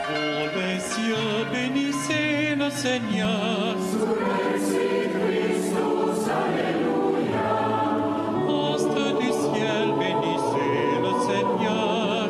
Pour les cieux, bénissez le Seigneur. Sur les cieux, Christus, Alléluia. Astres du ciel, bénissez le Seigneur.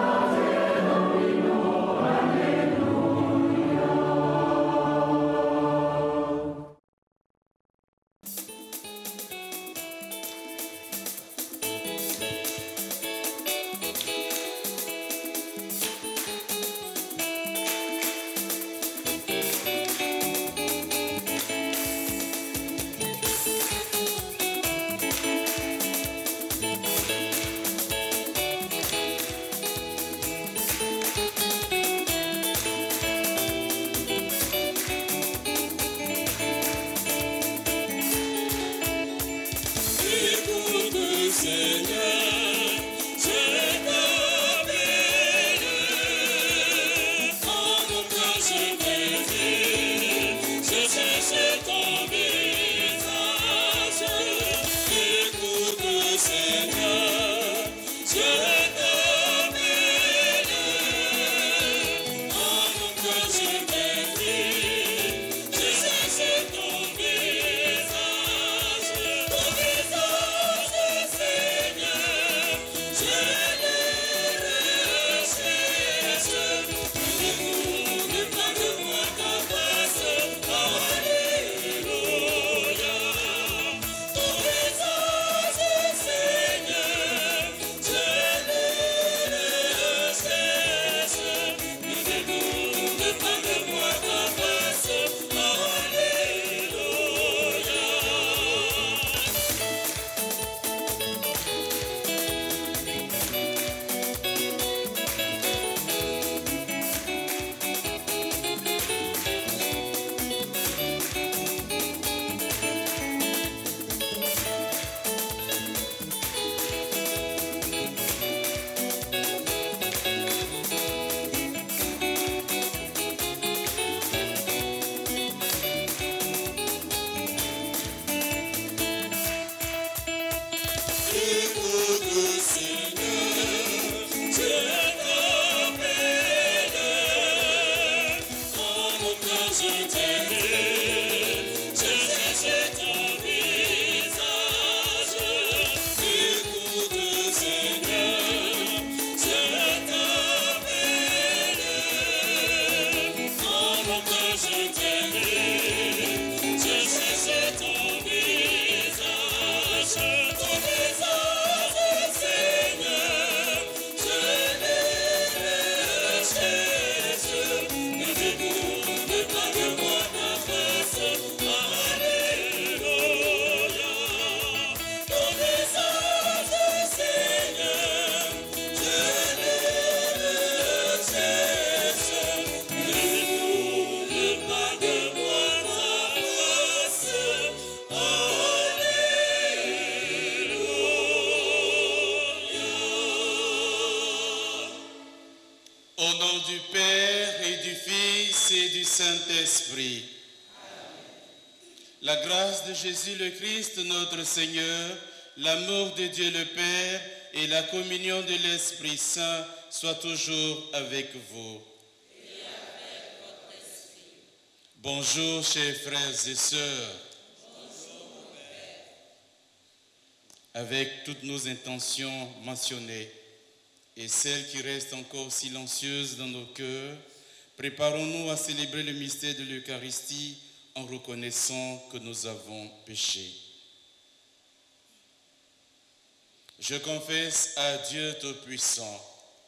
Au nom du Père et du Fils et du Saint-Esprit. La grâce de Jésus le Christ, notre Seigneur, l'amour de Dieu le Père et la communion de l'Esprit Saint soient toujours avec vous. Et avec votre esprit. Bonjour, chers frères et sœurs. Bonjour, mon Père. Avec toutes nos intentions mentionnées, et celles qui restent encore silencieuses dans nos cœurs, préparons-nous à célébrer le mystère de l'Eucharistie en reconnaissant que nous avons péché. Je confesse à Dieu Tout-Puissant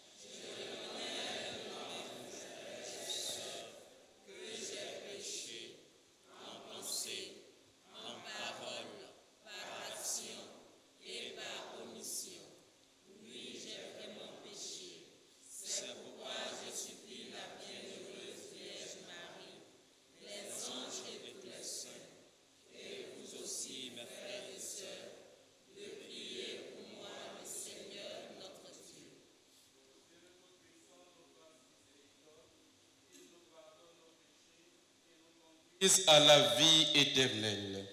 à la vie éternelle.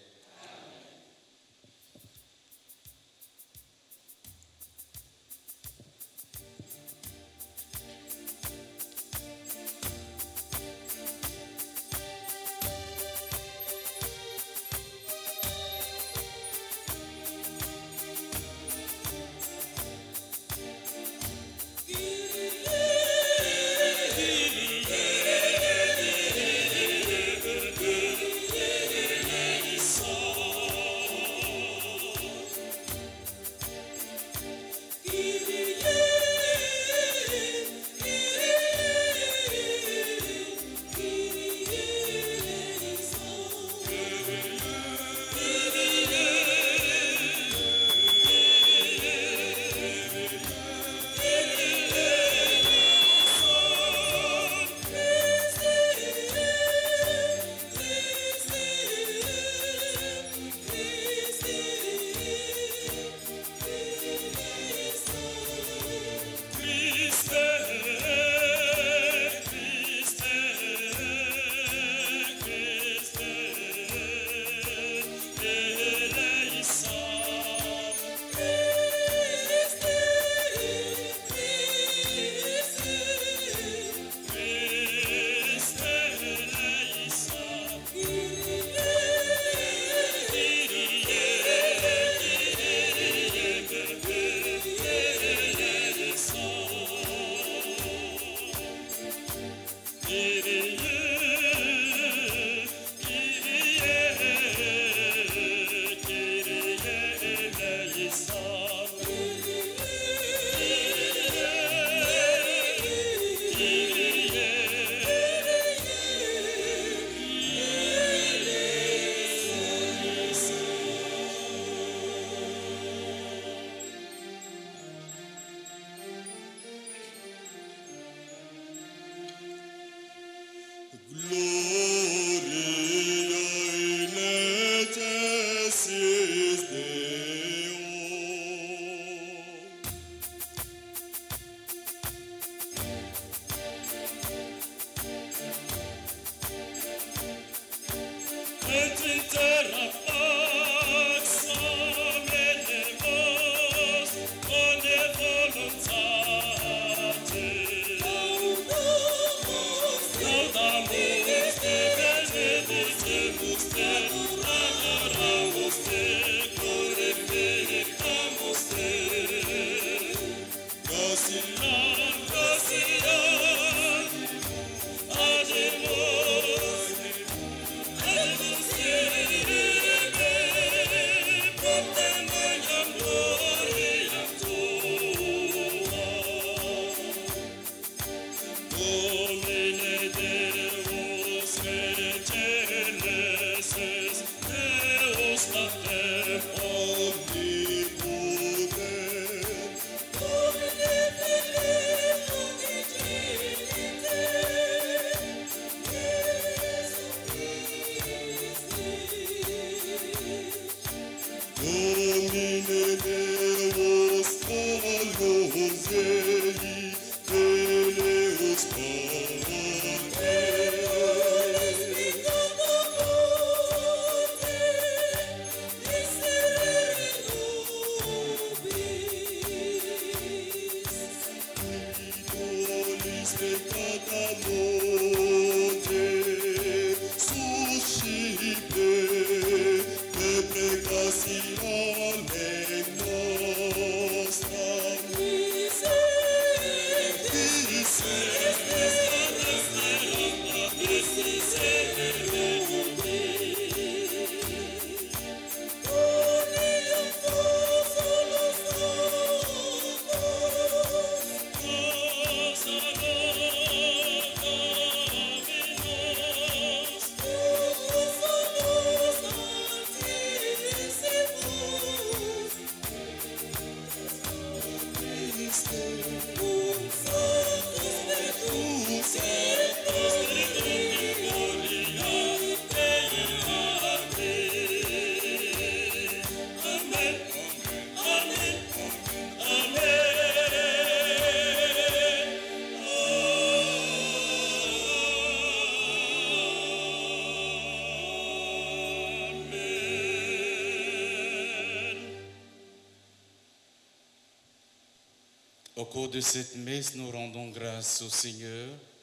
Au cours de cette messe, nous rendons grâce au Seigneur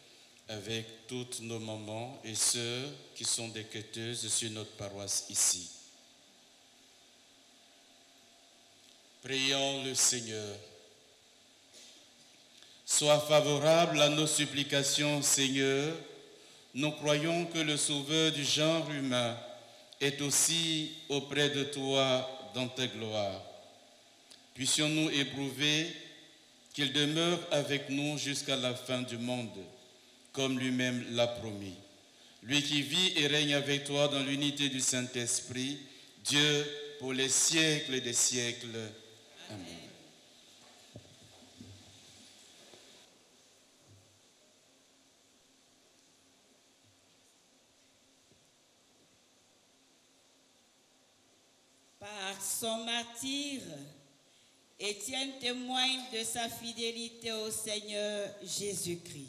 avec toutes nos mamans et sœurs qui sont des quêteuses sur notre paroisse ici. Prions le Seigneur. Sois favorable à nos supplications, Seigneur. Nous croyons que le Sauveur du genre humain est aussi auprès de toi dans ta gloire. Puissions-nous éprouver qu'il demeure avec nous jusqu'à la fin du monde, comme lui-même l'a promis. Lui qui vit et règne avec toi dans l'unité du Saint-Esprit, Dieu pour les siècles des siècles. Amen. Par son martyre, Étienne témoigne de sa fidélité au Seigneur Jésus-Christ.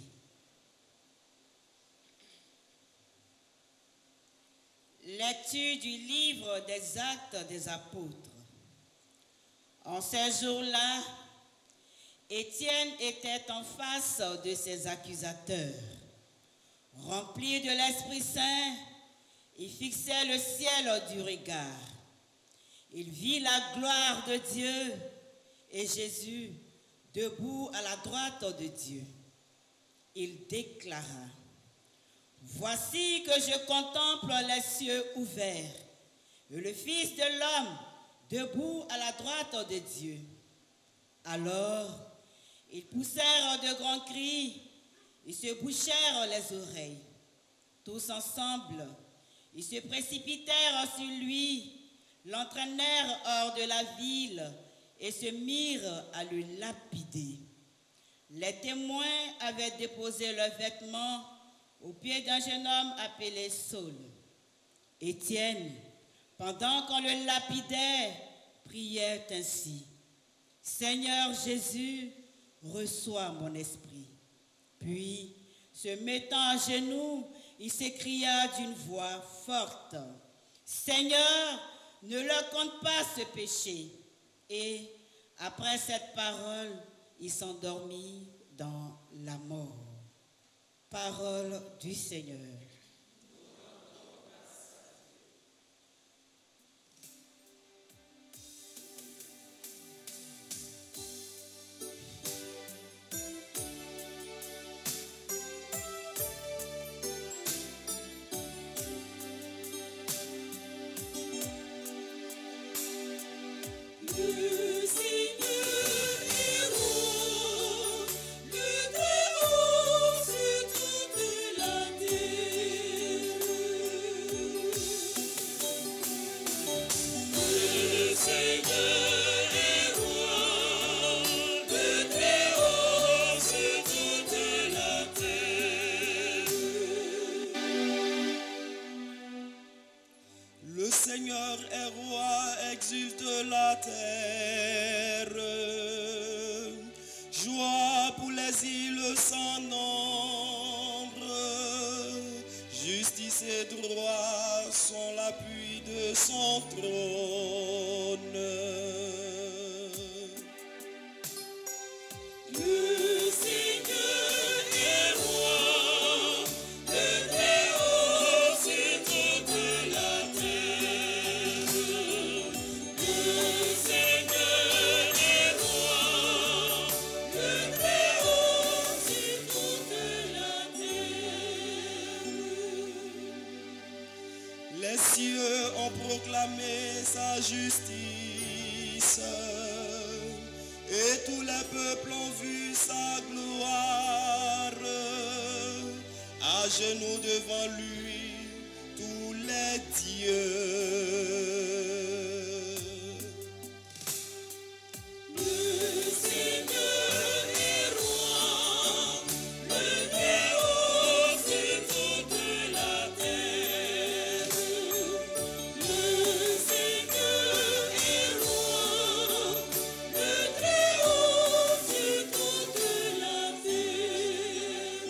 Lecture du livre des Actes des Apôtres. En ces jours-là, Étienne était en face de ses accusateurs. Rempli de l'Esprit Saint, il fixait le ciel du regard. Il vit la gloire de Dieu et Jésus debout à la droite de Dieu. Il déclara: Voici que je contemple les cieux ouverts et le Fils de l'homme debout à la droite de Dieu. Alors, ils poussèrent de grands cris, ils se bouchèrent les oreilles. Tous ensemble, ils se précipitèrent sur lui, l'entraînèrent hors de la ville et se mirent à le lapider. Les témoins avaient déposé leurs vêtements aux pieds d'un jeune homme appelé Saul. Étienne, pendant qu'on le lapidait, priait ainsi: Seigneur Jésus, reçois mon esprit. Puis, se mettant à genoux, il s'écria d'une voix forte: Seigneur, ne leur compte pas ce péché. Et après cette parole, il s'endormit dans la mort. Parole du Seigneur. terre. Joie pour les îles sans nombre. Justice et droit sont l'appui de son trône. Le Seigneur est roi, le Très-Haut sur toute la terre. Le Seigneur est roi, le Très-Haut sur toute la terre. Les cieux ont proclamé sa justice, et tous les peuples ont vu sa gloire. À genoux devant lui, tous les dieux. Le Seigneur est roi, le Très-Haut sur toute la terre. Le Seigneur est roi, le Très-Haut sur toute la terre.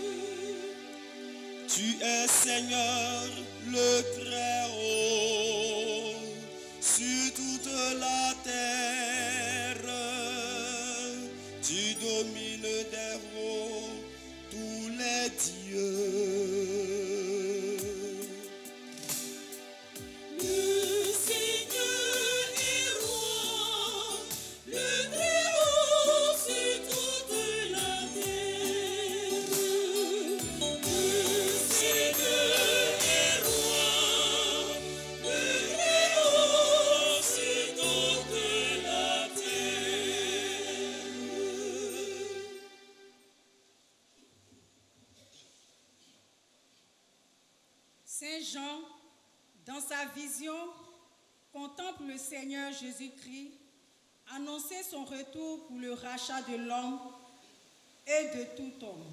Tu es Seigneur, le Très-Haut, sur toute la terre. Tu domines des hauts tous les dieux. Le Seigneur est roi, le Très-Haut sur toute la terre. Le Seigneur est roi, le Très-Haut sur toute la terre. Saint Jean, dans sa vision, contemple le Seigneur Jésus-Christ annoncer son retour pour le rachat de l'homme et de tout homme.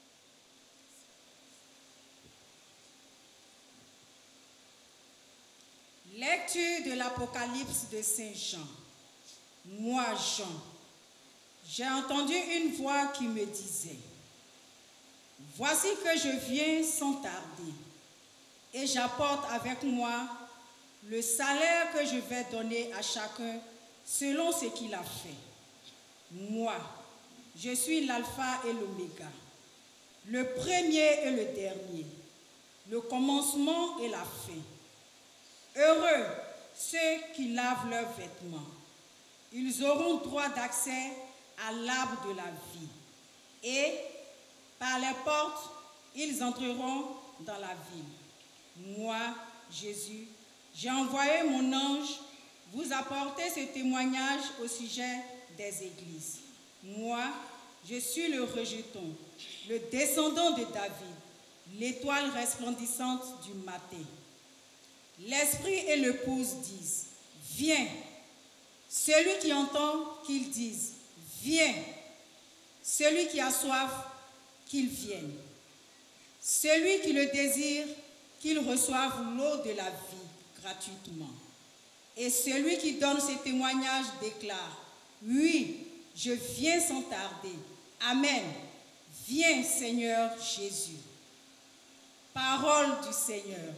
Lecture de l'Apocalypse de Saint Jean. Moi, Jean, j'ai entendu une voix qui me disait, « Voici que je viens sans tarder, et j'apporte avec moi le salaire que je vais donner à chacun selon ce qu'il a fait. Moi, je suis l'alpha et l'oméga, le premier et le dernier, le commencement et la fin. Heureux ceux qui lavent leurs vêtements. Ils auront droit d'accès à l'arbre de la vie. Et par les portes, ils entreront dans la ville. Moi, Jésus, j'ai envoyé mon ange vous apporter ce témoignage au sujet des églises. Moi, je suis le rejeton, le descendant de David, l'étoile resplendissante du matin. L'Esprit et l'épouse disent, viens. Celui qui entend, qu'il dise, viens. Celui qui a soif, qu'il vienne. Celui qui le désire, qu'il reçoive l'eau de la vie gratuitement. Et celui qui donne ce témoignage déclare, oui, je viens sans tarder. Amen. Viens, Seigneur Jésus. Parole du Seigneur.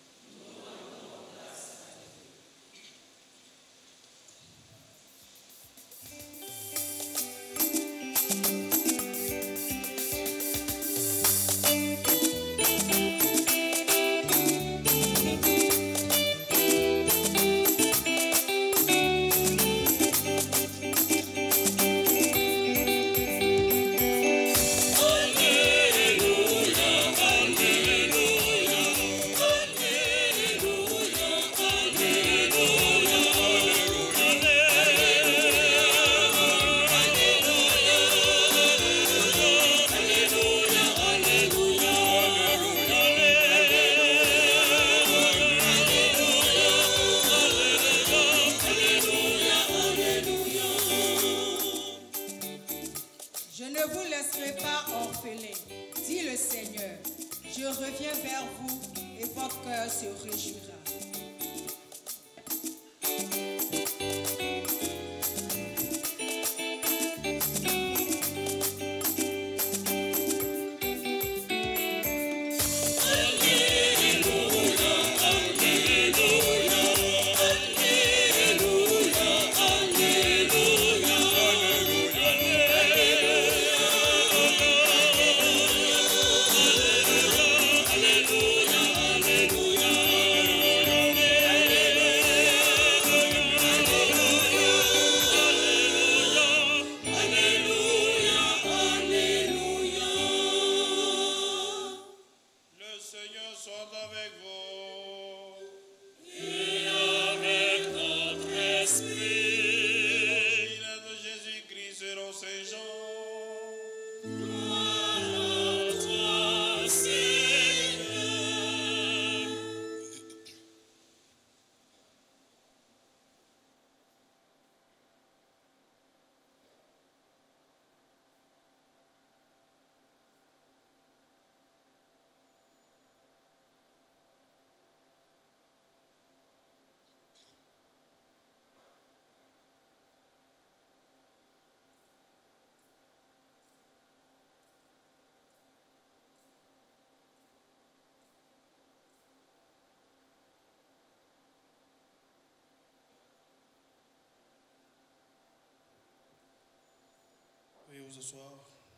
Je reviens vers vous et votre cœur se réjouira. ce soir.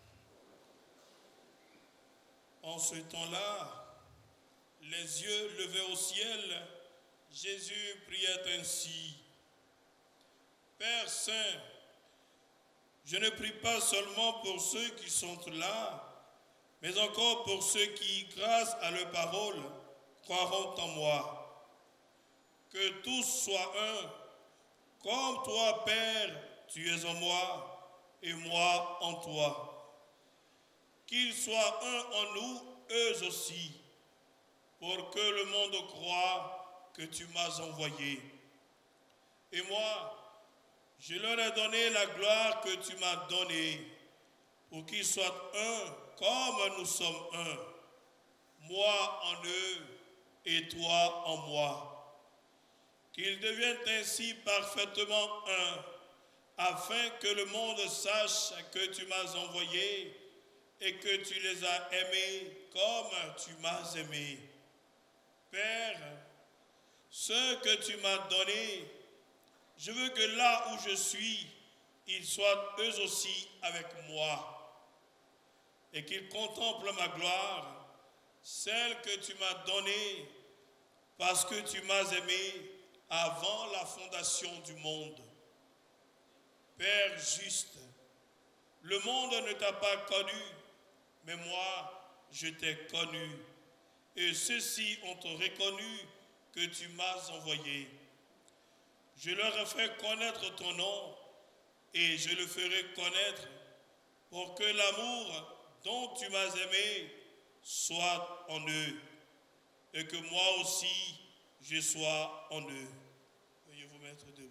En ce temps-là, les yeux levés au ciel, Jésus priait ainsi. Père Saint, je ne prie pas seulement pour ceux qui sont là, mais encore pour ceux qui, grâce à leur parole, croiront en moi. Que tous soient un, comme toi, Père, tu es en moi, et moi en toi. Qu'ils soient un en nous, eux aussi, pour que le monde croie que tu m'as envoyé. Et moi, je leur ai donné la gloire que tu m'as donnée, pour qu'ils soient un comme nous sommes un, moi en eux et toi en moi. Qu'ils deviennent ainsi parfaitement un, afin que le monde sache que tu m'as envoyé et que tu les as aimés comme tu m'as aimé. Père, ce que tu m'as donné, je veux que là où je suis, ils soient eux aussi avec moi et qu'ils contemplent ma gloire, celle que tu m'as donnée parce que tu m'as aimé avant la fondation du monde. Père juste, le monde ne t'a pas connu, mais moi, je t'ai connu. Et ceux-ci ont reconnu que tu m'as envoyé. Je leur ai fait connaître ton nom et je le ferai connaître pour que l'amour dont tu m'as aimé soit en eux et que moi aussi je sois en eux. Veuillez vous mettre debout.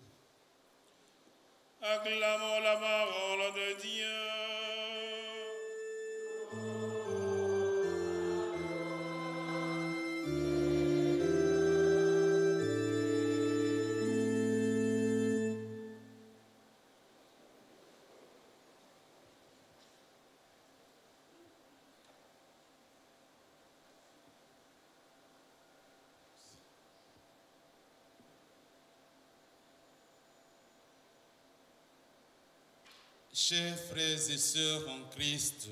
Acclamons la parole de Dieu. Chers frères et sœurs en Christ,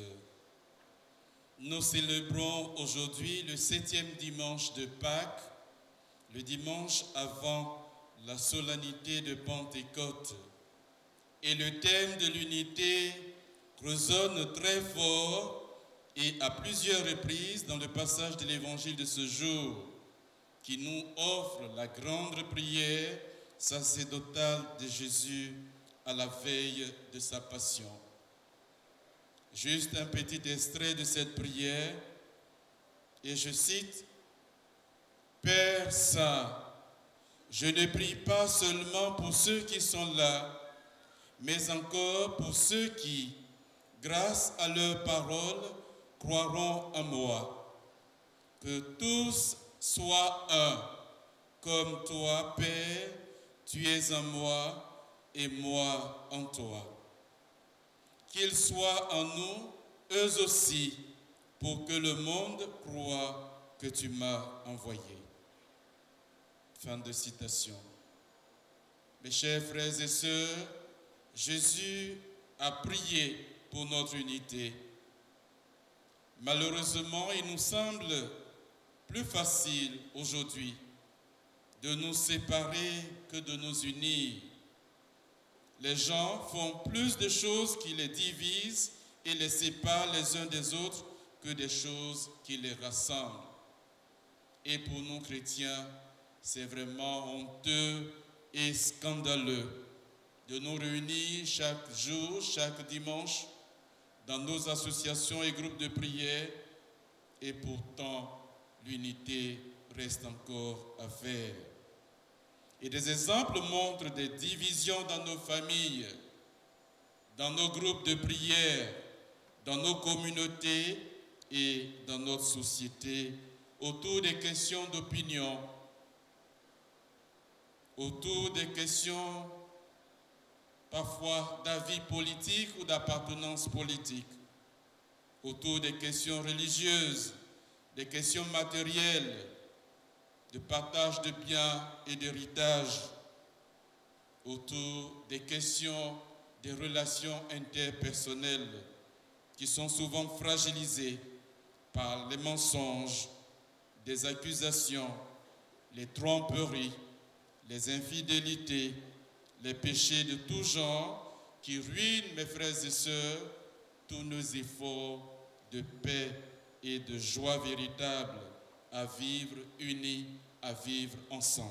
nous célébrons aujourd'hui le 7e dimanche de Pâques, le dimanche avant la solennité de Pentecôte. Et le thème de l'unité résonne très fort et à plusieurs reprises dans le passage de l'évangile de ce jour, qui nous offre la grande prière sacerdotale de Jésus à la veille de sa passion. Juste un petit extrait de cette prière, et je cite, « Père Saint, je ne prie pas seulement pour ceux qui sont là, mais encore pour ceux qui, grâce à leur parole, croiront en moi. Que tous soient un, comme toi, Père, tu es en moi, et moi en toi. Qu'ils soient en nous, eux aussi, pour que le monde croie que tu m'as envoyé. » Fin de citation. Mes chers frères et sœurs, Jésus a prié pour notre unité. Malheureusement, il nous semble plus facile aujourd'hui de nous séparer que de nous unir. Les gens font plus de choses qui les divisent et les séparent les uns des autres que des choses qui les rassemblent. Et pour nous chrétiens, c'est vraiment honteux et scandaleux de nous réunir chaque jour, chaque dimanche, dans nos associations et groupes de prière, et pourtant l'unité reste encore à faire. Et des exemples montrent des divisions dans nos familles, dans nos groupes de prière, dans nos communautés et dans notre société, autour des questions d'opinion, autour des questions parfois d'avis politique ou d'appartenance politique, autour des questions religieuses, des questions matérielles, de partage de biens et d'héritage, autour des questions des relations interpersonnelles qui sont souvent fragilisées par les mensonges, des accusations, les tromperies, les infidélités, les péchés de tout genre qui ruinent, mes frères et sœurs, tous nos efforts de paix et de joie véritable à vivre unis, à vivre ensemble.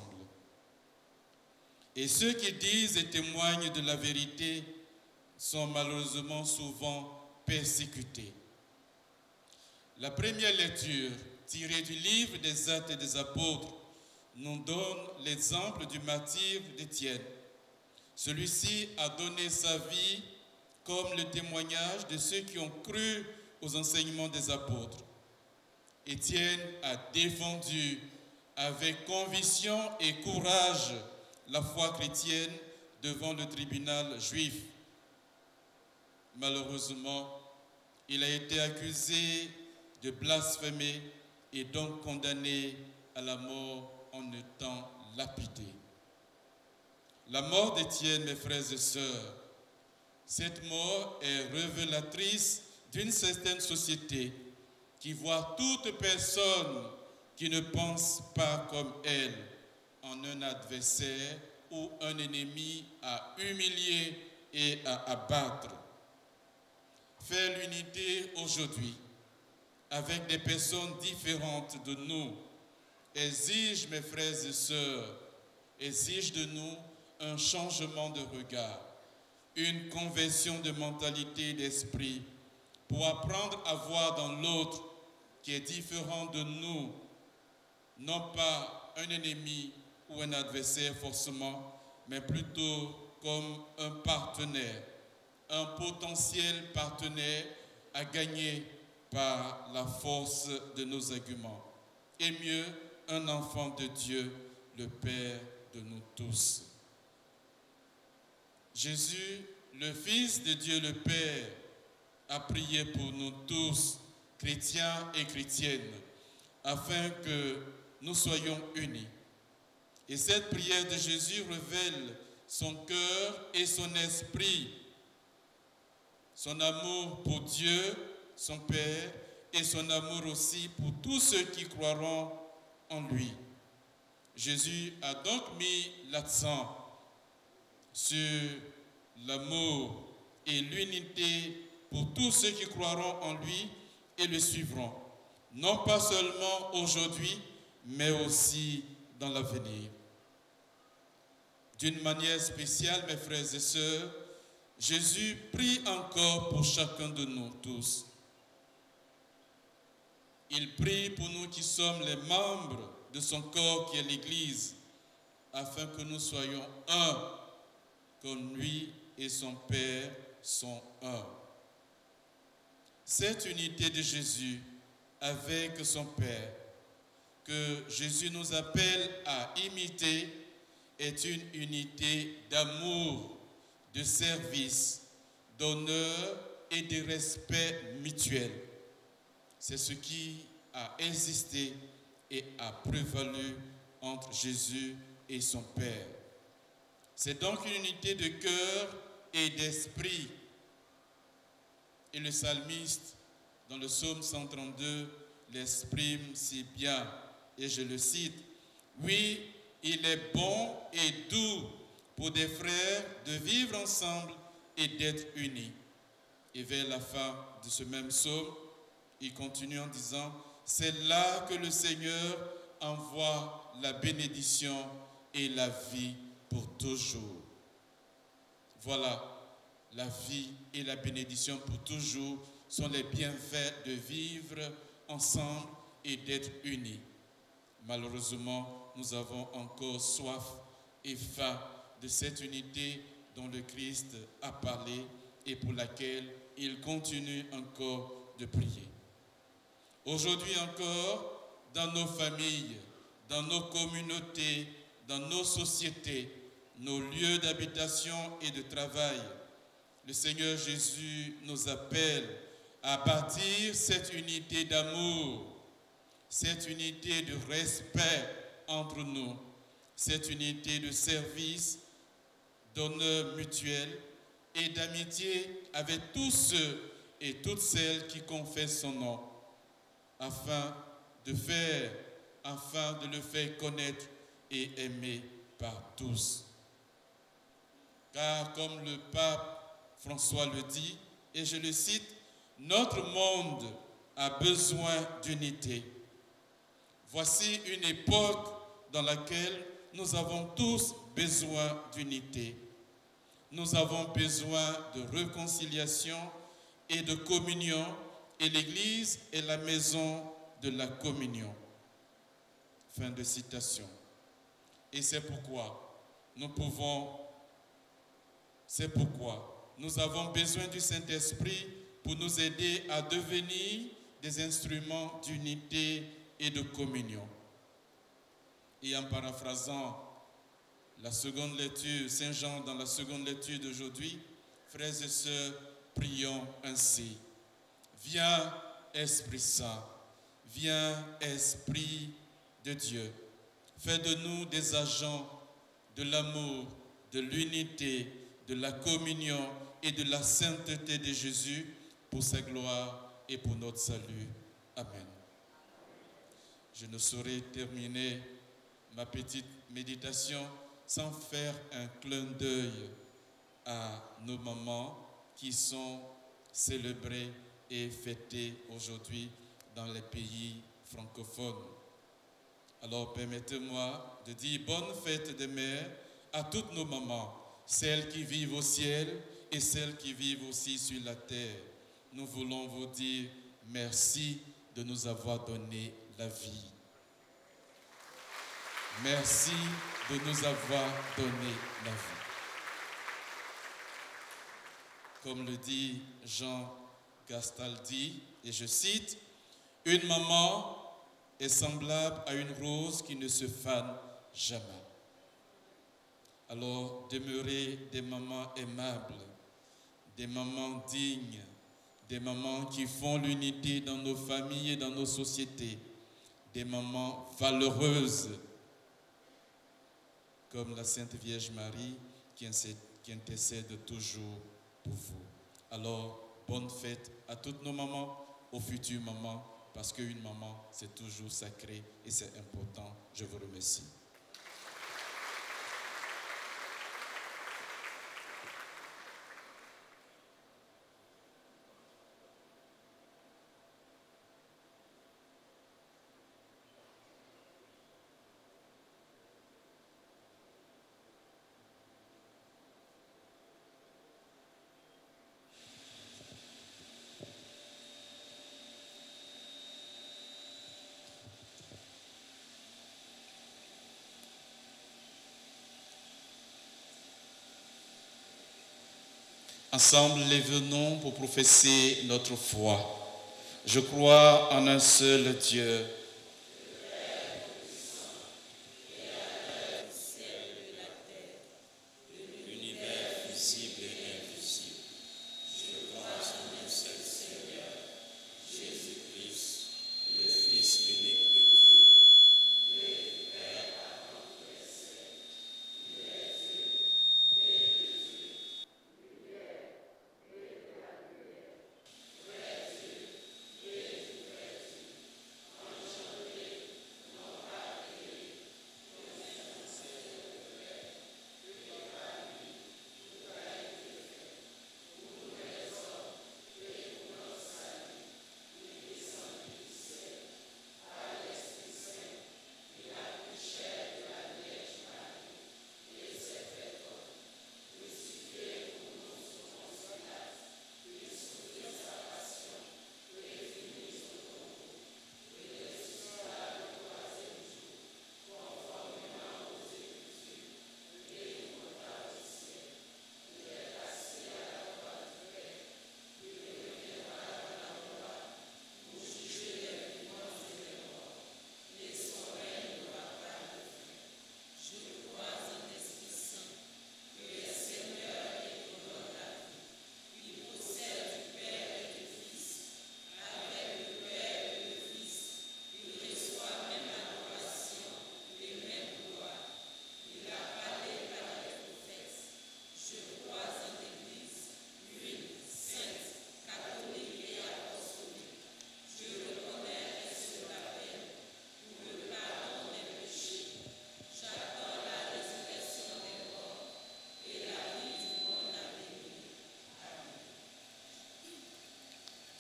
Et ceux qui disent et témoignent de la vérité sont malheureusement souvent persécutés. La première lecture, tirée du livre des Actes et des Apôtres, nous donne l'exemple du martyr d'Étienne. Celui-ci a donné sa vie comme le témoignage de ceux qui ont cru aux enseignements des apôtres. Étienne a défendu avec conviction et courage la foi chrétienne devant le tribunal juif. Malheureusement, il a été accusé de blasphémer et donc condamné à la mort en étant lapidé. La mort d'Étienne, mes frères et sœurs, cette mort est révélatrice d'une certaine société qui voit toute personne qui ne pense pas comme elle en un adversaire ou un ennemi à humilier et à abattre. Faire l'unité aujourd'hui avec des personnes différentes de nous exige, mes frères et sœurs, exige de nous un changement de regard, une conversion de mentalité et d'esprit pour apprendre à voir dans l'autre qui est différent de nous, non pas un ennemi ou un adversaire forcément, mais plutôt comme un partenaire, un potentiel partenaire à gagner par la force de nos arguments. Et mieux, un enfant de Dieu, le Père de nous tous. Jésus, le Fils de Dieu le Père, a prié pour nous tous, chrétiens et chrétiennes, afin que nous soyons unis. Et cette prière de Jésus révèle son cœur et son esprit, son amour pour Dieu, son Père, et son amour aussi pour tous ceux qui croiront en lui. Jésus a donc mis l'accent sur l'amour et l'unité pour tous ceux qui croiront en lui et le suivront, non pas seulement aujourd'hui, mais aussi dans l'avenir. D'une manière spéciale, mes frères et sœurs, Jésus prie encore pour chacun de nous tous. Il prie pour nous qui sommes les membres de son corps qui est l'Église, afin que nous soyons un, comme lui et son Père sont un. Cette unité de Jésus avec son Père, que Jésus nous appelle à imiter, est une unité d'amour, de service, d'honneur et de respect mutuel. C'est ce qui a existé et a prévalu entre Jésus et son Père. C'est donc une unité de cœur et d'esprit. Et le psalmiste, dans le psaume 132, l'exprime si bien, et je le cite, « Oui, il est bon et doux pour des frères de vivre ensemble et d'être unis. » Et vers la fin de ce même psaume, il continue en disant, « C'est là que le Seigneur envoie la bénédiction et la vie pour toujours. » Voilà, la vie et la bénédiction pour toujours sont les bienfaits de vivre ensemble et d'être unis. Malheureusement, nous avons encore soif et faim de cette unité dont le Christ a parlé et pour laquelle il continue encore de prier. Aujourd'hui encore, dans nos familles, dans nos communautés, dans nos sociétés, nos lieux d'habitation et de travail, le Seigneur Jésus nous appelle à bâtir cette unité d'amour, cette unité de respect entre nous, cette unité de service, d'honneur mutuel et d'amitié avec tous ceux et toutes celles qui confessent son nom, afin de le faire connaître et aimer par tous. Car comme le pape François le dit, et je le cite, « Notre monde a besoin d'unité. Voici une époque dans laquelle nous avons tous besoin d'unité. Nous avons besoin de réconciliation et de communion, et l'Église est la maison de la communion. » Fin de citation. Et c'est pourquoi nous avons besoin du Saint-Esprit pour nous aider à devenir des instruments d'unité et de communion. Et en paraphrasant la seconde lecture, Saint Jean dans la seconde lecture d'aujourd'hui, frères et sœurs, prions ainsi. Viens Esprit Saint, viens Esprit de Dieu, fais de nous des agents de l'amour, de l'unité, de la communion et de la sainteté de Jésus pour sa gloire et pour notre salut. Amen. Je ne saurais terminer ma petite méditation sans faire un clin d'œil à nos mamans qui sont célébrées et fêtées aujourd'hui dans les pays francophones. Alors permettez-moi de dire bonne fête des mères à toutes nos mamans, celles qui vivent au ciel et celles qui vivent aussi sur la terre. Nous voulons vous dire merci de nous avoir donné la vie. Merci de nous avoir donné la vie. Comme le dit Jean Gastaldi, et je cite, « Une maman est semblable à une rose qui ne se fane jamais. » Alors, demeurez des mamans aimables, des mamans dignes, des mamans qui font l'unité dans nos familles et dans nos sociétés, des mamans valeureuses, comme la Sainte Vierge Marie qui intercède toujours pour vous. Alors, bonne fête à toutes nos mamans, aux futures mamans, parce qu'une maman, c'est toujours sacré et c'est important. Je vous remercie. Ensemble, lève-nous pour professer notre foi. Je crois en un seul Dieu, l'univers visible et invisible. Je crois en un seul Seigneur, Jésus-Christ, le Fils unique de Dieu, le Père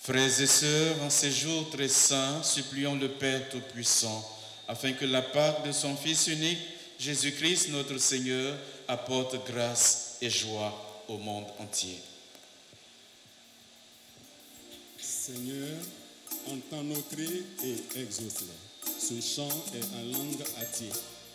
Frères et sœurs, en ces jours très saints, supplions le Père Tout-Puissant, afin que la Pâque de son Fils unique, Jésus-Christ notre Seigneur, apporte grâce et joie au monde entier. Seigneur, entends nos cris et exauce-les. Ce chant est en langue attiée.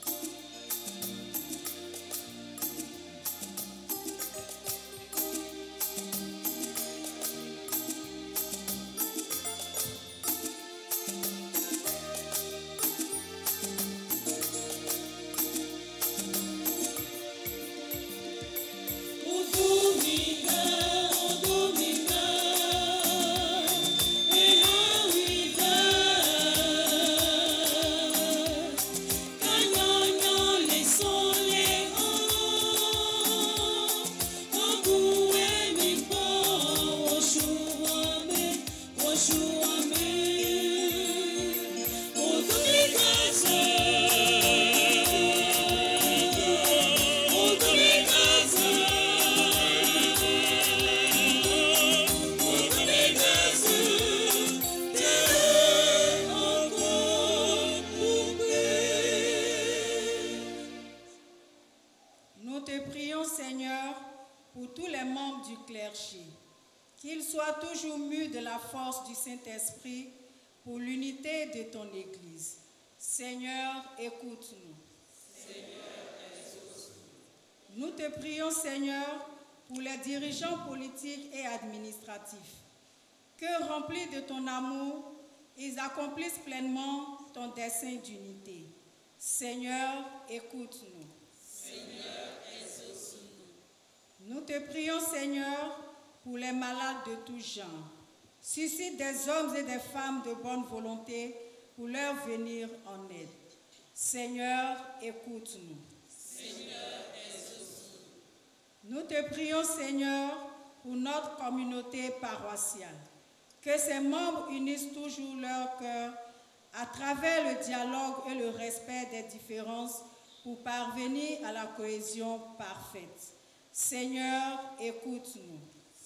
Nous te prions, Seigneur, pour tous les membres du clergé, qu'ils soient toujours mus de la force du Saint-Esprit pour l'unité de ton Église. Seigneur, écoute-nous. Nous te prions, Seigneur, pour les dirigeants politiques et administratifs, que remplis de ton amour, ils accomplissent pleinement ton dessein d'unité. Seigneur, écoute-nous. Nous te prions, Seigneur, pour les malades de tout genre. Suscite des hommes et des femmes de bonne volonté pour leur venir en aide. Seigneur, écoute-nous. Nous te prions, Seigneur, pour notre communauté paroissiale. Que ses membres unissent toujours leur cœur à travers le dialogue et le respect des différences pour parvenir à la cohésion parfaite. Seigneur, écoute-nous.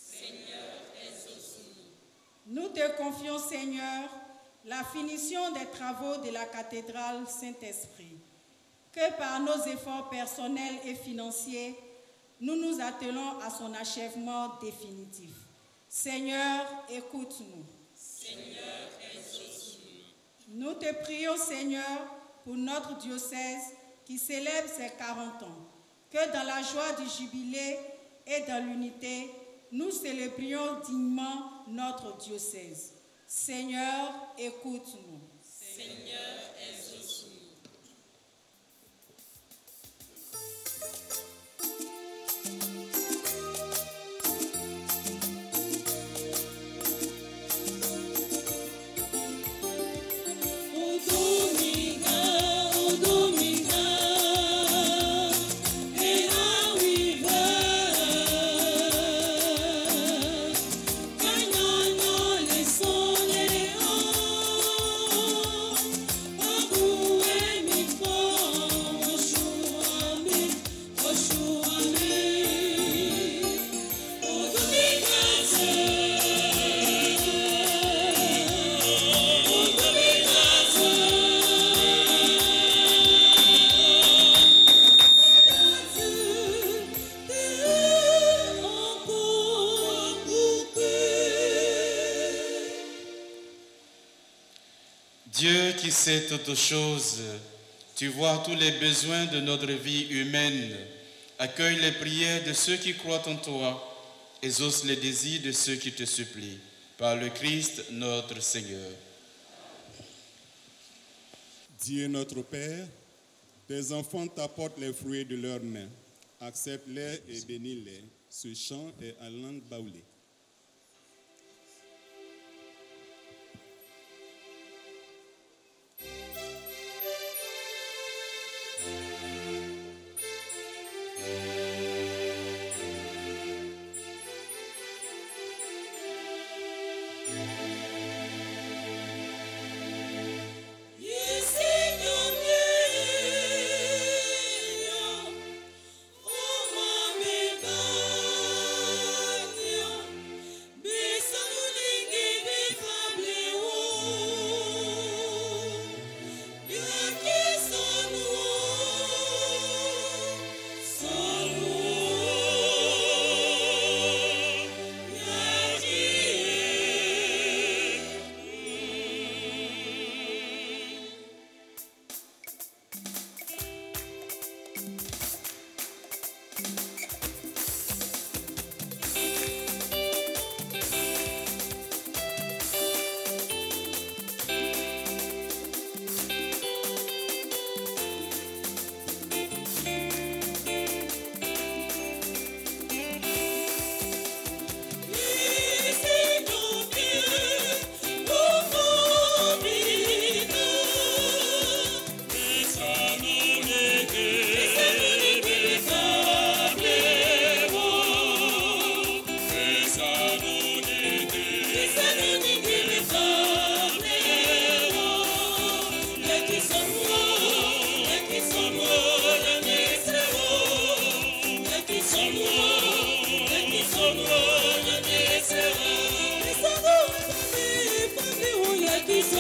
Nous te confions, Seigneur, la finition des travaux de la cathédrale Saint-Esprit. Que par nos efforts personnels et financiers, nous nous attelons à son achèvement définitif. Seigneur, écoute-nous. Nous te prions, Seigneur, pour notre diocèse qui célèbre ses 40 ans. Que dans la joie du jubilé et dans l'unité, nous célébrions dignement notre diocèse. Seigneur, écoute-nous. Dieu qui sait toutes choses, tu vois tous les besoins de notre vie humaine. Accueille les prières de ceux qui croient en toi, exauce les désirs de ceux qui te supplient. Par le Christ notre Seigneur. Dieu notre Père, tes enfants t'apportent les fruits de leurs mains. Accepte-les et bénis-les. Ce chant est en langue baoulée. Oh,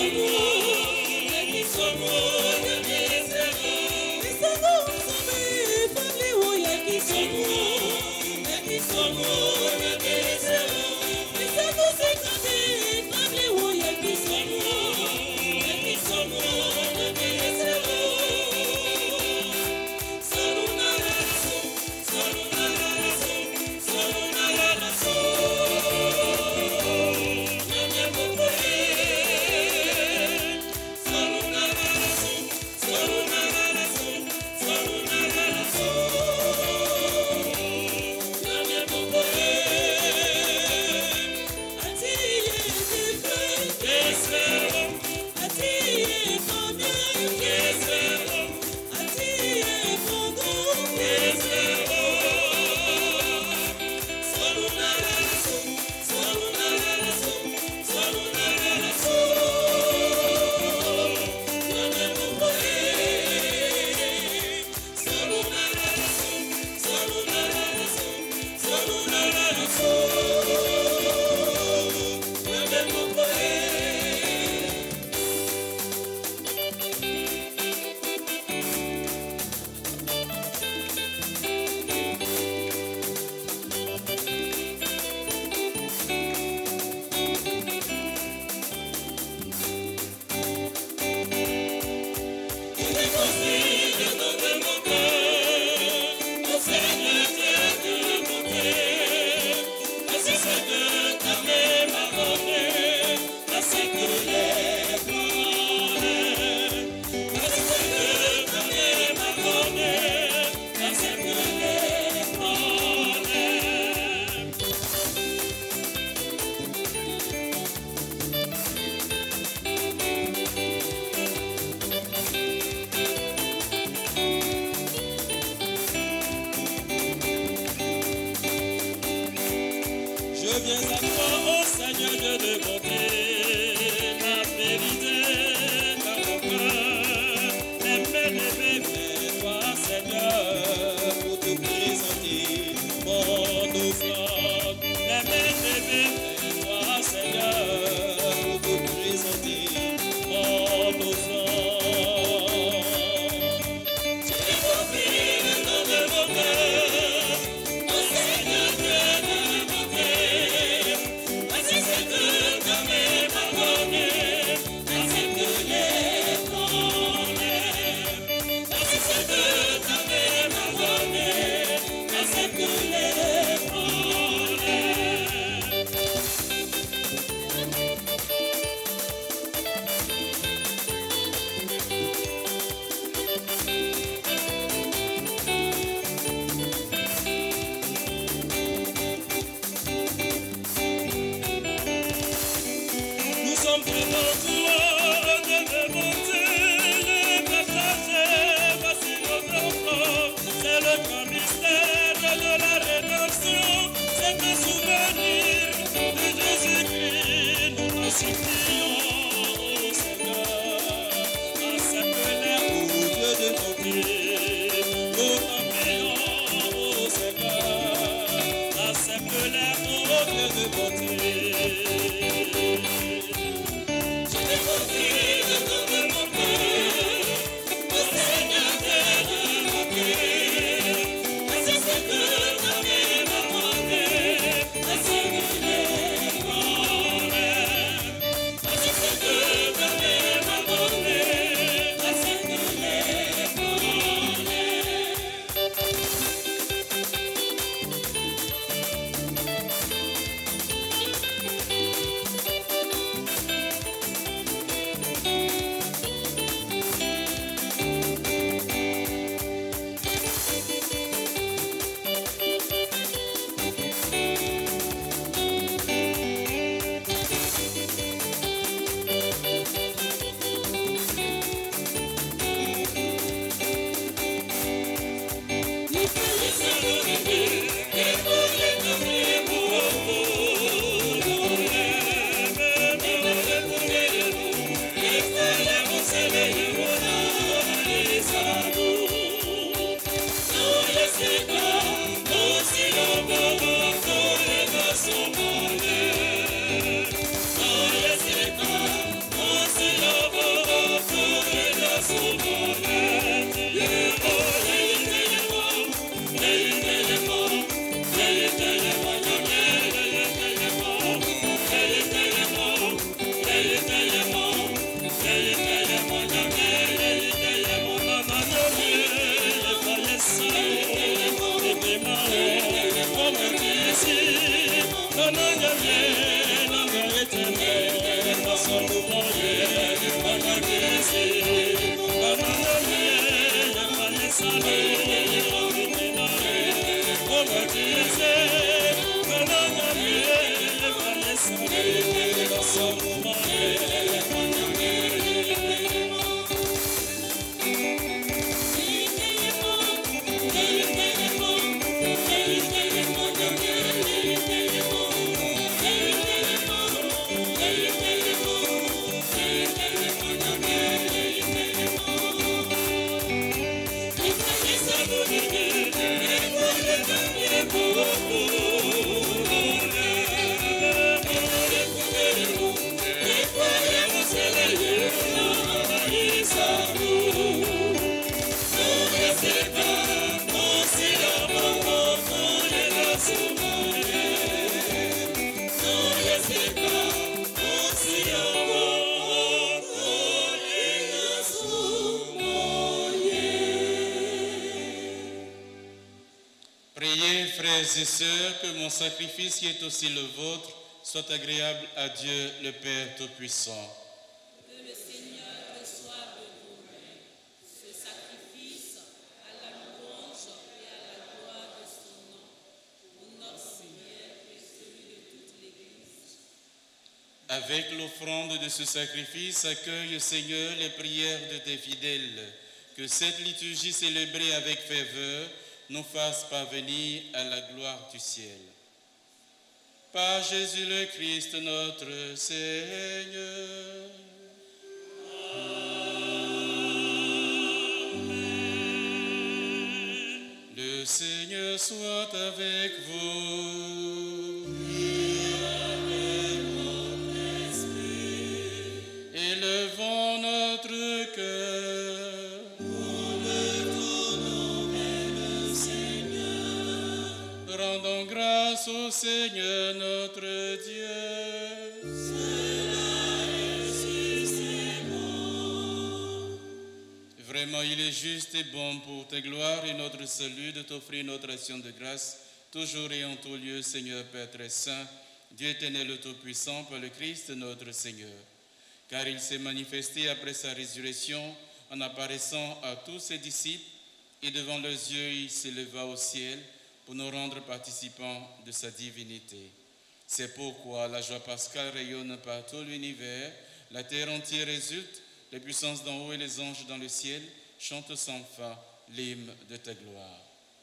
Je vais Priez, frères et sœurs, que mon sacrifice qui est aussi le vôtre soit agréable à Dieu le Père Tout-Puissant. Que le Seigneur reçoive de vos mains ce sacrifice à la louange et à la gloire de son nom, pour notre Seigneur et celui de toute l'Église. Avec l'offrande de ce sacrifice, accueille, Seigneur, les prières de tes fidèles. Que cette liturgie célébrée avec ferveur nous fasse parvenir à la gloire du ciel. Par Jésus le Christ, notre Seigneur. Amen. Le Seigneur soit avec vous. Élevons notre cœur. Rendons grâce au Seigneur notre Dieu. Vraiment, il est juste et bon pour ta gloire et notre salut de t'offrir notre action de grâce, toujours et en tout lieu, Seigneur Père très saint, Dieu éternel et tout-puissant, par le Christ notre Seigneur. Car il s'est manifesté après sa résurrection en apparaissant à tous ses disciples, et devant leurs yeux, il s'éleva au ciel pour nous rendre participants de sa divinité. C'est pourquoi la joie pascale rayonne par tout l'univers, la terre entière résulte, les puissances d'en haut et les anges dans le ciel chantent sans fin l'hymne de ta gloire.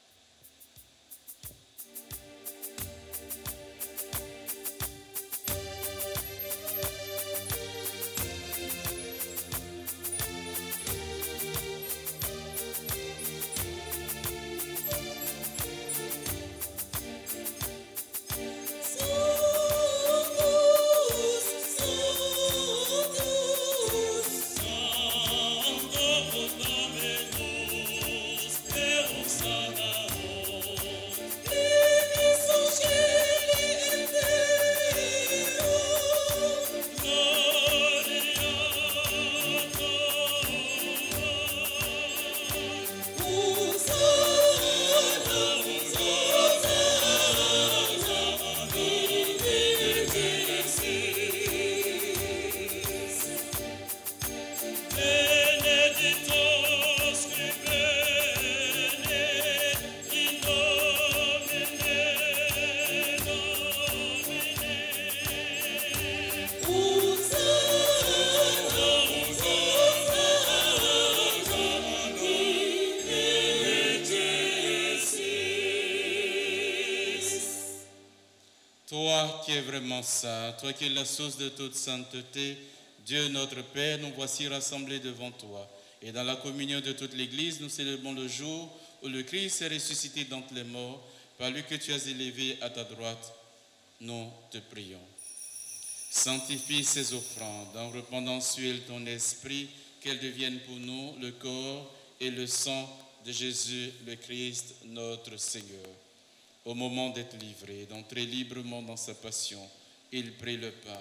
Toi qui es vraiment saint, toi qui es la source de toute sainteté, Dieu notre Père, nous voici rassemblés devant toi. Et dans la communion de toute l'Église, nous célébrons le jour où le Christ est ressuscité d'entre les morts, par lui que tu as élevé à ta droite. Nous te prions. Sanctifie ces offrandes en répandant sur elles ton esprit, qu'elles deviennent pour nous le corps et le sang de Jésus le Christ, notre Seigneur. Au moment d'être livré, d'entrer librement dans sa passion, il prit le pain,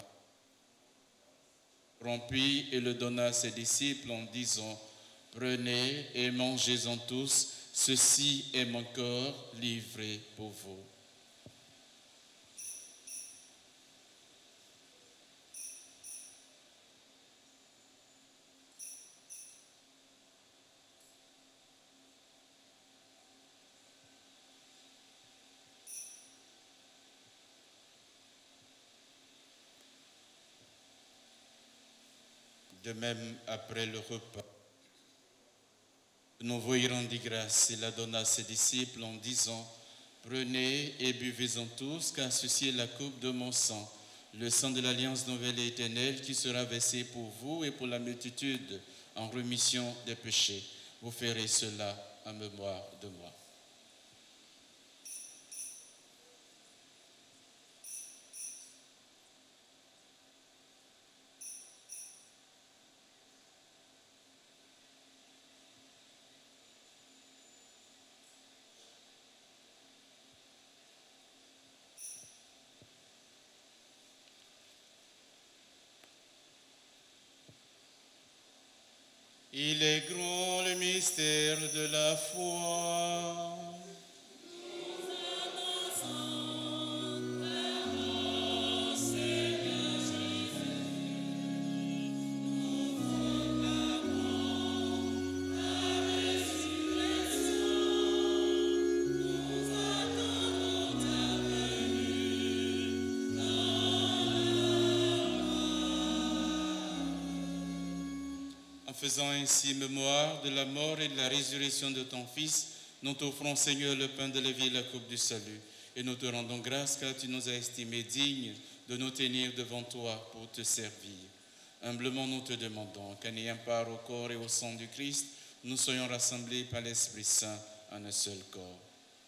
rompit et le donna à ses disciples en disant: prenez et mangez-en tous, ceci est mon corps livré pour vous. De même, après le repas, de nouveau il rendit grâce et la donna à ses disciples en disant, « Prenez et buvez-en tous, car ceci est la coupe de mon sang, le sang de l'alliance nouvelle et éternelle qui sera versé pour vous et pour la multitude en rémission des péchés. Vous ferez cela en mémoire de moi. » Il est grand le mystère de la foi. En faisant ainsi mémoire de la mort et de la résurrection de ton Fils, nous t'offrons, Seigneur, le pain de la vie et la coupe du salut. Et nous te rendons grâce car tu nous as estimés dignes de nous tenir devant toi pour te servir. Humblement, nous te demandons qu'en ayant part au corps et au sang du Christ, nous soyons rassemblés par l'Esprit Saint en un seul corps.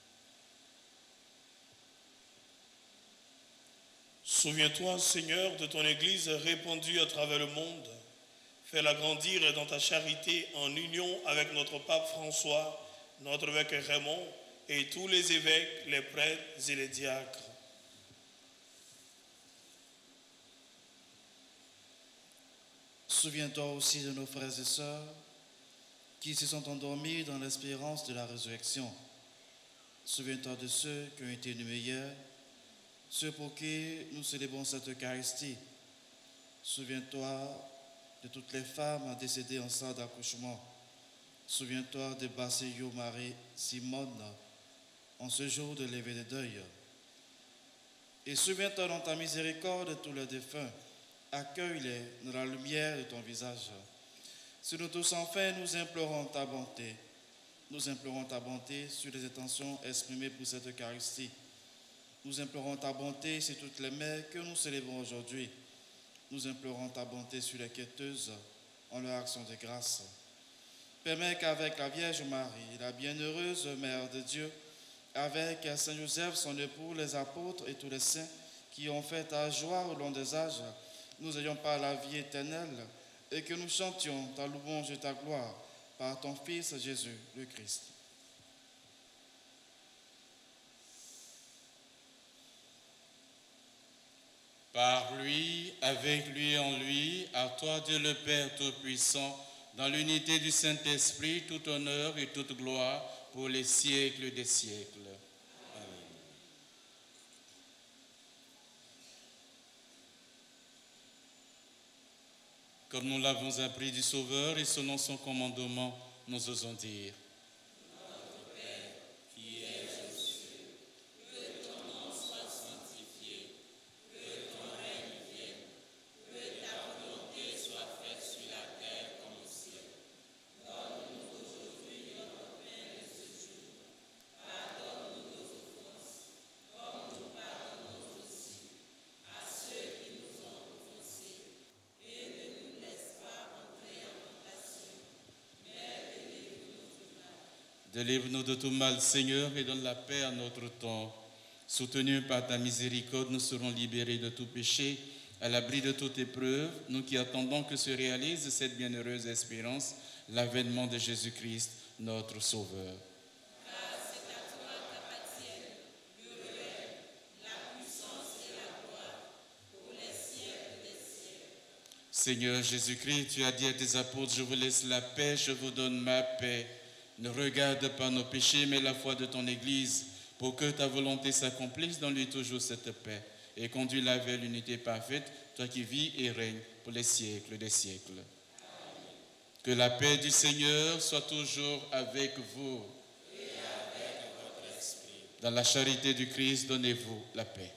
Souviens-toi, Seigneur, de ton Église répandue à travers le monde. Fais-la grandir dans ta charité en union avec notre pape François, notre évêque Raymond et tous les évêques, les prêtres et les diacres. Souviens-toi aussi de nos frères et sœurs qui se sont endormis dans l'espérance de la résurrection. Souviens-toi de ceux qui ont été énumérés hier, ceux pour qui nous célébrons cette Eucharistie. Souviens-toi de toutes les femmes décédées en salle d'accouchement. Souviens-toi de Bassio Marie Simone en ce jour de levée de deuil. Et souviens-toi dans ta miséricorde de tous les défunts. Accueille-les dans la lumière de ton visage. Sur nous tous enfin, nous implorons ta bonté. Nous implorons ta bonté sur les intentions exprimées pour cette Eucharistie. Nous implorons ta bonté sur toutes les mères que nous célébrons aujourd'hui. Nous implorons ta bonté sur les quêteuses en leur action de grâce. Permets qu'avec la Vierge Marie, la bienheureuse Mère de Dieu, avec Saint Joseph, son époux, les apôtres et tous les saints qui ont fait ta joie au long des âges, nous ayons par la vie éternelle et que nous chantions ta louange et ta gloire par ton Fils Jésus le Christ. Par lui, avec lui, en lui, à toi Dieu le Père Tout-Puissant, dans l'unité du Saint-Esprit, tout honneur et toute gloire pour les siècles des siècles. Amen. Comme nous l'avons appris du Sauveur et selon son commandement, nous osons dire: Délivre-nous de tout mal, Seigneur, et donne la paix à notre temps. Soutenus par ta miséricorde, nous serons libérés de tout péché, à l'abri de toute épreuve, nous qui attendons que se réalise cette bienheureuse espérance, l'avènement de Jésus-Christ, notre Sauveur. Car c'est à toi qu'appartiennent le règne, la puissance et la gloire pour les siècles des siècles. Seigneur Jésus-Christ, tu as dit à tes apôtres, je vous laisse la paix, je vous donne ma paix. Ne regarde pas nos péchés, mais la foi de ton Église, pour que ta volonté s'accomplisse dans lui toujours cette paix, et conduis-la vers l'unité parfaite, toi qui vis et règnes pour les siècles des siècles. Amen. Que la paix du Seigneur soit toujours avec vous. Et avec votre esprit. Dans la charité du Christ, donnez-vous la paix.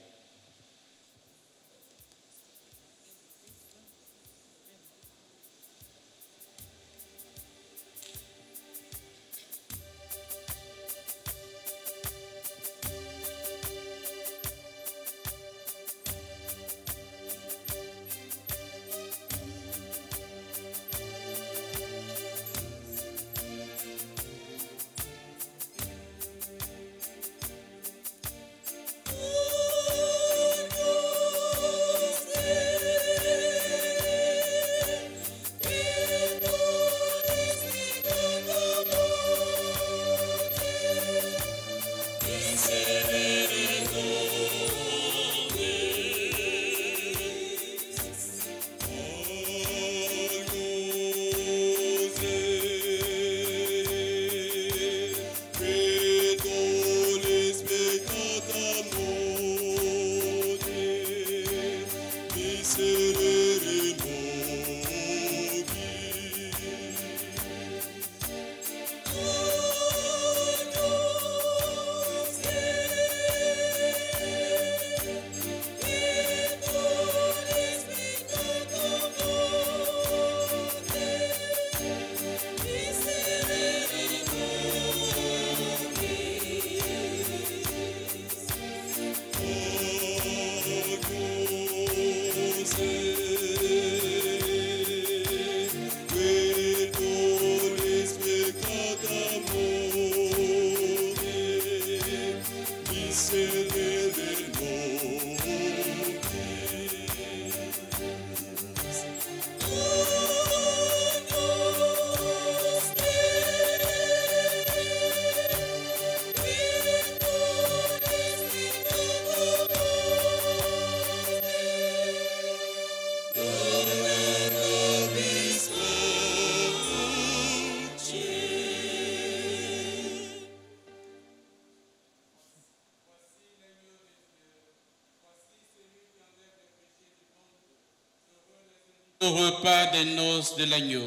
au repas des noces de l'agneau.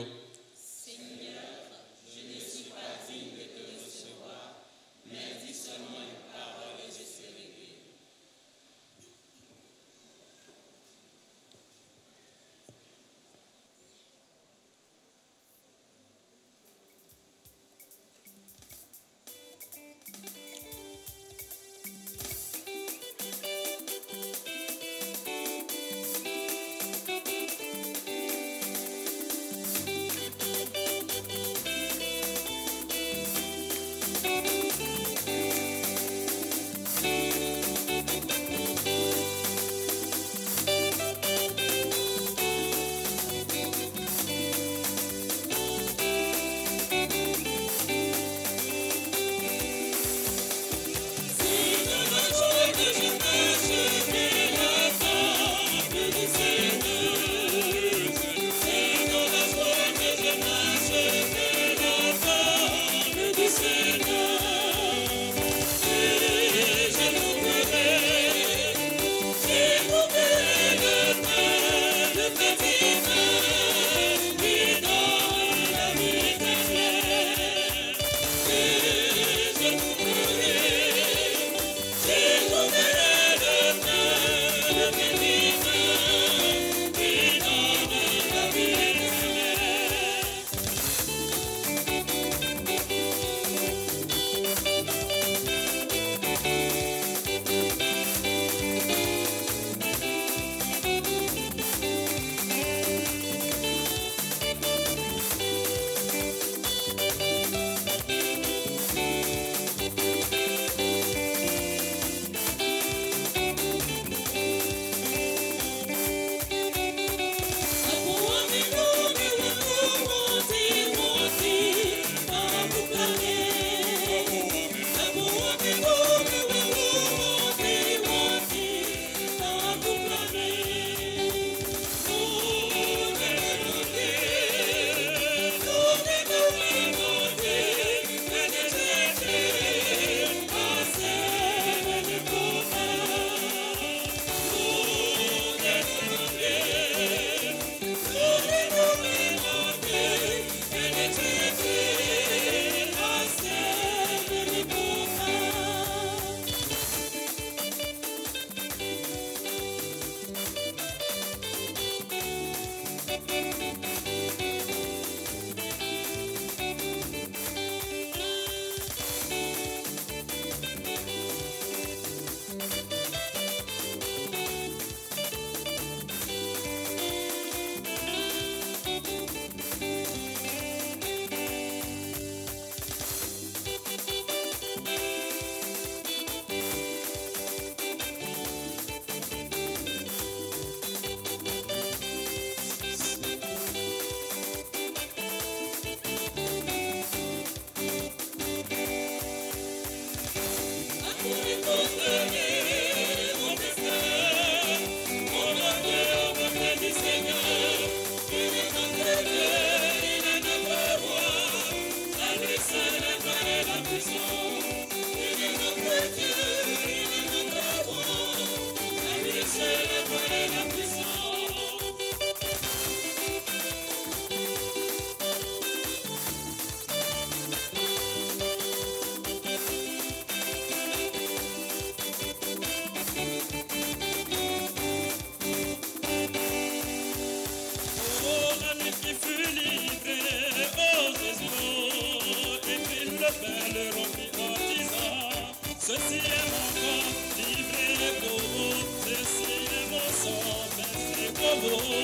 Ceci est mon corps livré pour vous, ceci est mon sang versé pour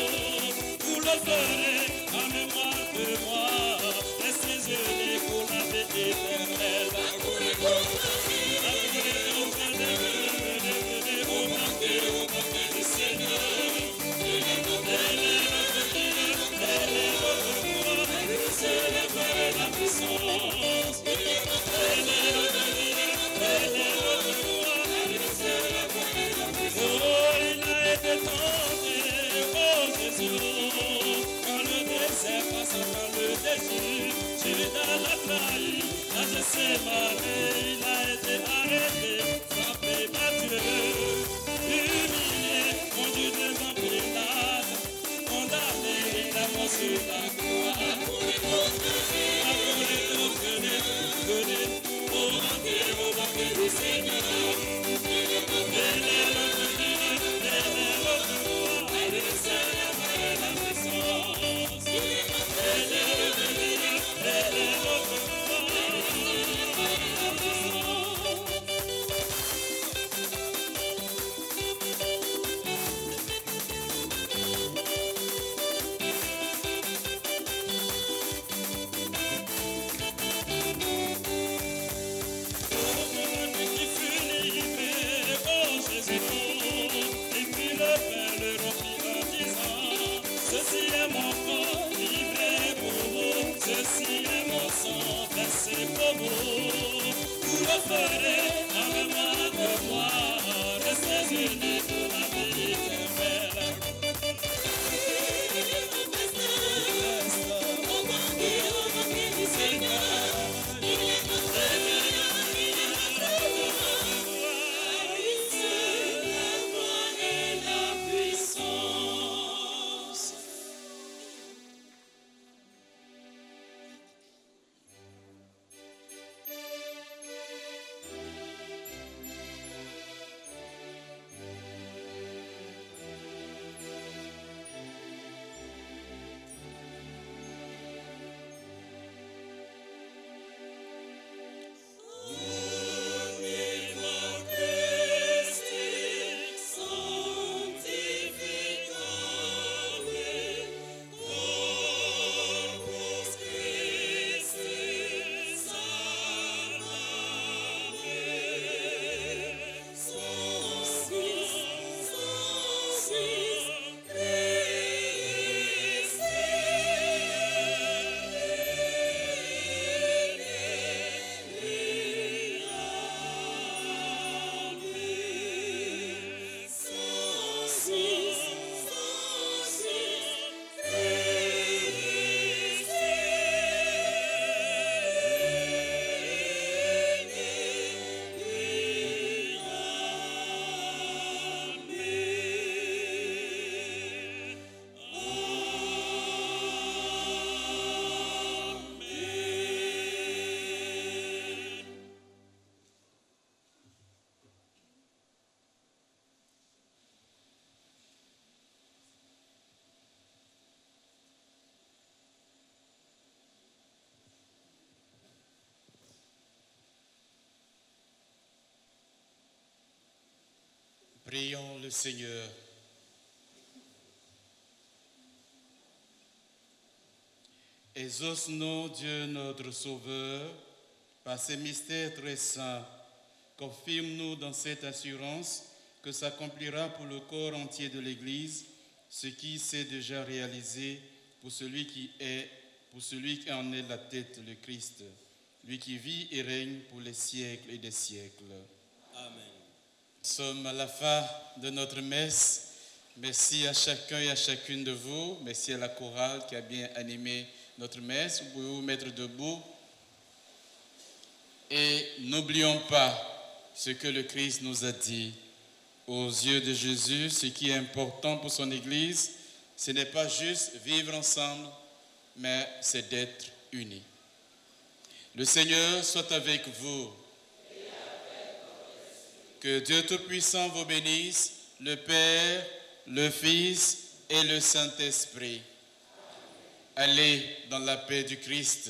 vous. Vous le ferez en mémoire de moi, laissez unis pour la vie éternelle. Célébrez la puissance. Judas l'a trahi, à Gethsémane, il a été arrêté, frappé, battu, humilié, conduit devant Pilate, condamné Prions le Seigneur. Exauce-nous, Dieu notre Sauveur, par ces mystères très saints. Confirme-nous dans cette assurance que s'accomplira pour le corps entier de l'Église ce qui s'est déjà réalisé pour celui qui en est la tête, le Christ, lui qui vit et règne pour les siècles et des siècles. Amen. Nous sommes à la fin de notre messe. Merci à chacun et à chacune de vous. Merci à la chorale qui a bien animé notre messe. Vous pouvez vous mettre debout. Et n'oublions pas ce que le Christ nous a dit. Aux yeux de Jésus, ce qui est important pour son Église, ce n'est pas juste vivre ensemble, mais c'est d'être unis. Le Seigneur soit avec vous. Que Dieu Tout-Puissant vous bénisse, le Père, le Fils et le Saint-Esprit. Allez dans la paix du Christ.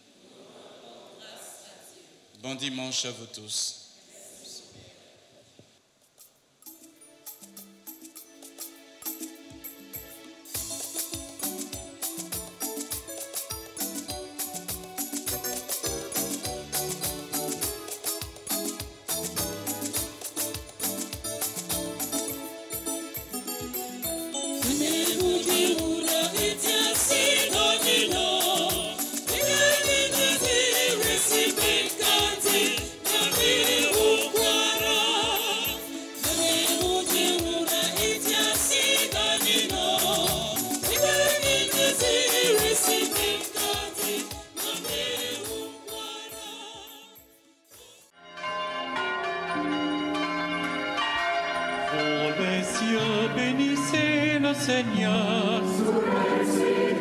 Bon dimanche à vous tous. Bénissez le Seigneur. Sous les cieux.